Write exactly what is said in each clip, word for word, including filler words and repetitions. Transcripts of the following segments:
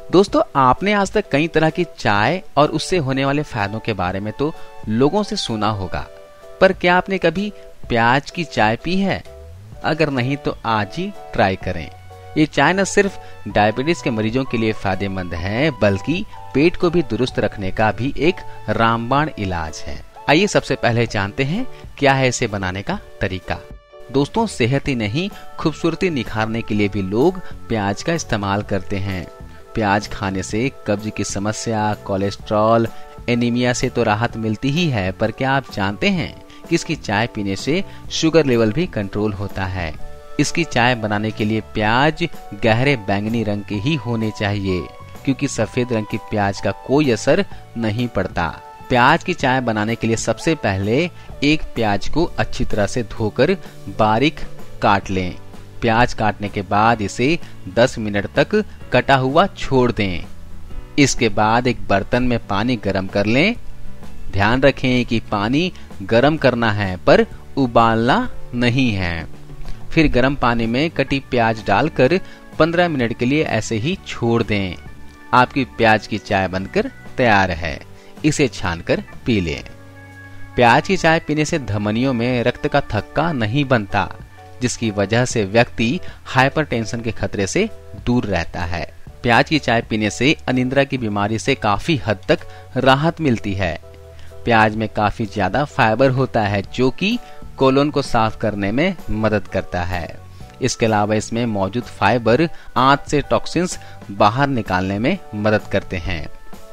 दोस्तों, आपने आज तक कई तरह की चाय और उससे होने वाले फायदों के बारे में तो लोगों से सुना होगा, पर क्या आपने कभी प्याज की चाय पी है? अगर नहीं तो आज ही ट्राई करें। ये चाय न सिर्फ डायबिटीज के मरीजों के लिए फायदेमंद है, बल्कि पेट को भी दुरुस्त रखने का भी एक रामबाण इलाज है। आइए सबसे पहले जानते हैं क्या है इसे बनाने का तरीका। दोस्तों, सेहत ही नहीं, खूबसूरती निखारने के लिए भी लोग प्याज का इस्तेमाल करते हैं। प्याज खाने से कब्ज की समस्या, कोलेस्ट्रॉल, एनीमिया से तो राहत मिलती ही है, पर क्या आप जानते हैं कि इसकी चाय पीने से शुगर लेवल भी कंट्रोल होता है। इसकी चाय बनाने के लिए प्याज गहरे बैंगनी रंग के ही होने चाहिए, क्योंकि सफेद रंग की प्याज का कोई असर नहीं पड़ता। प्याज की चाय बनाने के लिए सबसे पहले एक प्याज को अच्छी तरह से धोकर बारीक काट लें। प्याज काटने के बाद इसे दस मिनट तक कटा हुआ छोड़ दें। इसके बाद एक बर्तन में पानी गर्म कर लें। ध्यान रखें कि पानी गर्म करना है, पर उबालना नहीं है। फिर गर्म पानी में कटी प्याज डालकर पंद्रह मिनट के लिए ऐसे ही छोड़ दें। आपकी प्याज की चाय बनकर तैयार है। इसे छानकर पी लें। प्याज की चाय पीने से धमनियों में रक्त का थक्का नहीं बनता, जिसकी वजह से व्यक्ति हाइपरटेंशन के खतरे से दूर रहता है। प्याज की चाय पीने से अनिद्रा की बीमारी से काफी हद तक राहत मिलती है। प्याज में काफी ज्यादा फाइबर होता है, जो कि कोलोन को साफ करने में मदद करता है। इसके अलावा इसमें मौजूद फाइबर आंत से टॉक्सिन्स बाहर निकालने में मदद करते हैं।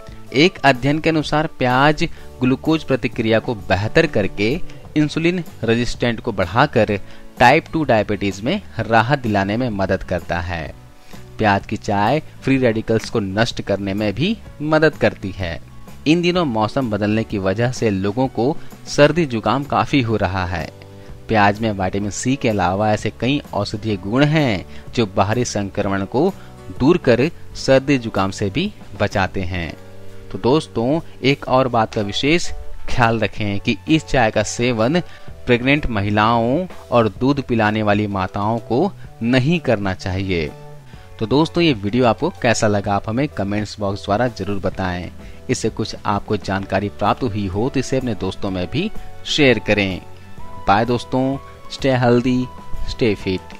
एक अध्ययन के अनुसार प्याज ग्लूकोज प्रतिक्रिया को बेहतर करके इंसुलिन रेजिस्टेंट को बढ़ाकर टाइप टू डायबिटीज में राहत दिलाने में मदद करता है। प्याज की चाय फ्री रेडिकल्स को नष्ट करने में भी मदद करती है। इन दिनों मौसम बदलने की वजह से लोगों को सर्दी जुकाम काफी हो रहा है। प्याज में विटामिन सी के अलावा ऐसे कई औषधीय गुण हैं जो बाहरी संक्रमण को दूर कर सर्दी जुकाम से भी बचाते हैं। तो दोस्तों, एक और बात का विशेष ख्याल रखें कि इस चाय का सेवन प्रेग्नेंट महिलाओं और दूध पिलाने वाली माताओं को नहीं करना चाहिए। तो दोस्तों, ये वीडियो आपको कैसा लगा, आप हमें कमेंट्स बॉक्स द्वारा जरूर बताएं। इससे कुछ आपको जानकारी प्राप्त हुई हो तो इसे अपने दोस्तों में भी शेयर करें। बाय दोस्तों, स्टे हेल्दी, स्टे फिट।